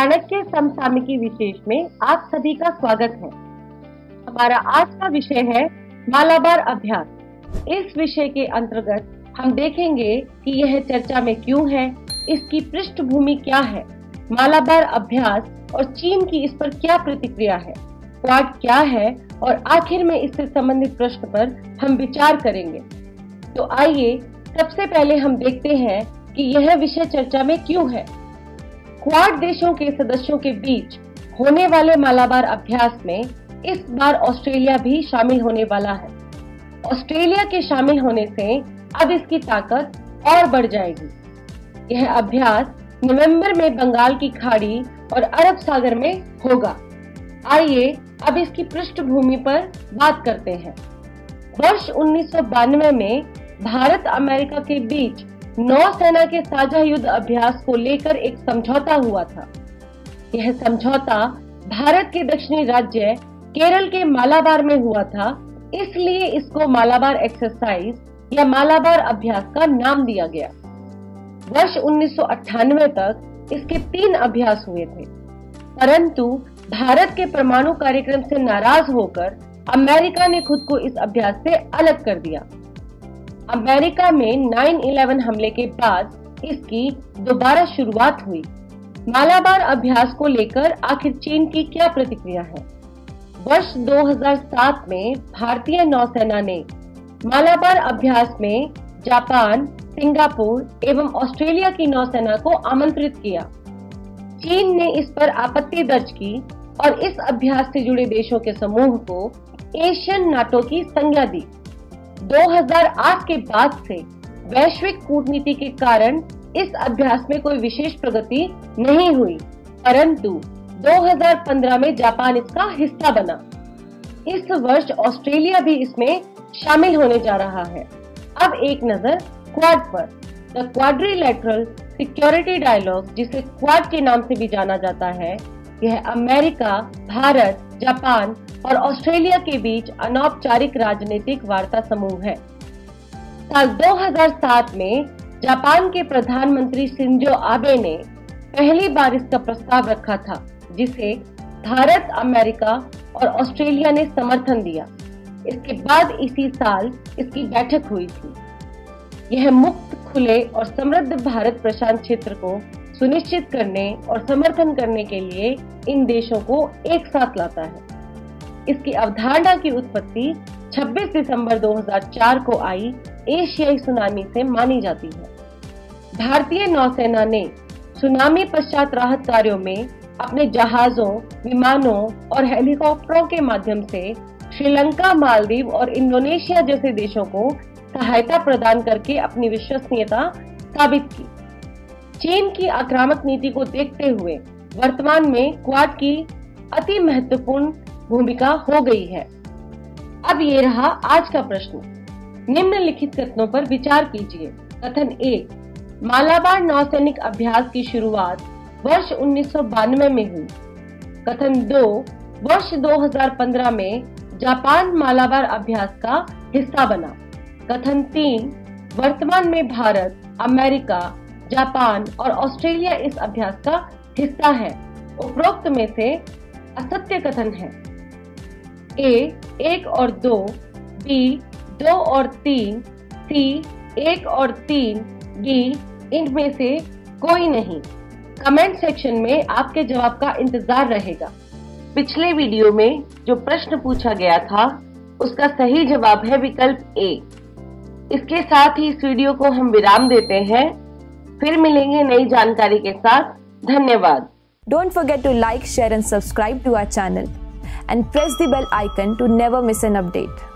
चाणक्य समसामयिकी विशेष में आप सभी का स्वागत है। हमारा आज का विषय है मालाबार अभ्यास। इस विषय के अंतर्गत हम देखेंगे कि यह चर्चा में क्यों है, इसकी पृष्ठभूमि क्या है, मालाबार अभ्यास और चीन की इस पर क्या प्रतिक्रिया है, क्वाड क्या है और आखिर में इससे संबंधित प्रश्न पर हम विचार करेंगे। तो आइए सबसे पहले हम देखते हैं कि यह विषय चर्चा में क्यों है। क्वाड देशों के सदस्यों के बीच होने वाले मालाबार अभ्यास में इस बार ऑस्ट्रेलिया भी शामिल होने वाला है। ऑस्ट्रेलिया के शामिल होने से अब इसकी ताकत और बढ़ जाएगी। यह अभ्यास नवंबर में बंगाल की खाड़ी और अरब सागर में होगा। आइए अब इसकी पृष्ठभूमि पर बात करते हैं। वर्ष 1992 में भारत अमेरिका के बीच नौसेना के साझा युद्ध अभ्यास को लेकर एक समझौता हुआ था। यह समझौता भारत के दक्षिणी राज्य केरल के मालाबार में हुआ था, इसलिए इसको मालाबार एक्सरसाइज या मालाबार अभ्यास का नाम दिया गया। वर्ष 1998 तक इसके 3 अभ्यास हुए थे, परंतु भारत के परमाणु कार्यक्रम से नाराज होकर अमेरिका ने खुद को इस अभ्यास से अलग कर दिया। अमेरिका में 9/11 हमले के बाद इसकी दोबारा शुरुआत हुई। मालाबार अभ्यास को लेकर आखिर चीन की क्या प्रतिक्रिया है? वर्ष 2007 में भारतीय नौसेना ने मालाबार अभ्यास में जापान, सिंगापुर एवं ऑस्ट्रेलिया की नौसेना को आमंत्रित किया। चीन ने इस पर आपत्ति दर्ज की और इस अभ्यास से जुड़े देशों के समूह को एशियन नाटो की संज्ञा दी। 2008 के बाद से वैश्विक कूटनीति के कारण इस अभ्यास में कोई विशेष प्रगति नहीं हुई, परंतु 2015 में जापान इसका हिस्सा बना। इस वर्ष ऑस्ट्रेलिया भी इसमें शामिल होने जा रहा है। अब एक नजर क्वाड पर। द क्वाड्रिलैटरल सिक्योरिटी डायलॉग, जिसे क्वाड के नाम से भी जाना जाता है, यह अमेरिका, भारत, जापान और ऑस्ट्रेलिया के बीच अनौपचारिक राजनीतिक वार्ता समूह है। साल 2007 में जापान के प्रधानमंत्री शिंजो आबे ने पहली बार इसका प्रस्ताव रखा था, जिसे भारत, अमेरिका और ऑस्ट्रेलिया ने समर्थन दिया। इसके बाद इसी साल इसकी बैठक हुई थी। यह मुक्त, खुले और समृद्ध भारत प्रशांत क्षेत्र को सुनिश्चित करने और समर्थन करने के लिए इन देशों को एक साथ लाता है। इसकी अवधारणा की उत्पत्ति 26 दिसंबर 2004 को आई एशियाई सुनामी से मानी जाती है। भारतीय नौसेना ने सुनामी पश्चात राहत कार्यों में अपने जहाजों, विमानों और हेलीकॉप्टरों के माध्यम से श्रीलंका, मालदीव और इंडोनेशिया जैसे देशों को सहायता प्रदान करके अपनी विश्वसनीयता साबित की। चीन की आक्रामक नीति को देखते हुए वर्तमान में क्वाड की अति महत्वपूर्ण भूमिका हो गई है। अब ये रहा आज का प्रश्न। निम्नलिखित कथनों पर विचार कीजिए। कथन 1, मालाबार नौसैनिक अभ्यास की शुरुआत वर्ष 1992 में हुई। कथन 2, वर्ष 2015 में जापान मालाबार अभ्यास का हिस्सा बना। कथन 3, वर्तमान में भारत, अमेरिका, जापान और ऑस्ट्रेलिया इस अभ्यास का हिस्सा है। उपरोक्त में से असत्य कथन है। A 1 और 2, B 2 और 3, C 1 और 3, D इनमें से कोई नहीं। कमेंट सेक्शन में आपके जवाब का इंतजार रहेगा। पिछले वीडियो में जो प्रश्न पूछा गया था उसका सही जवाब है विकल्प A। इसके साथ ही इस वीडियो को हम विराम देते हैं। फिर मिलेंगे नई जानकारी के साथ। धन्यवाद। Don't forget to like, share and subscribe to our channel and press the bell icon to never miss an update.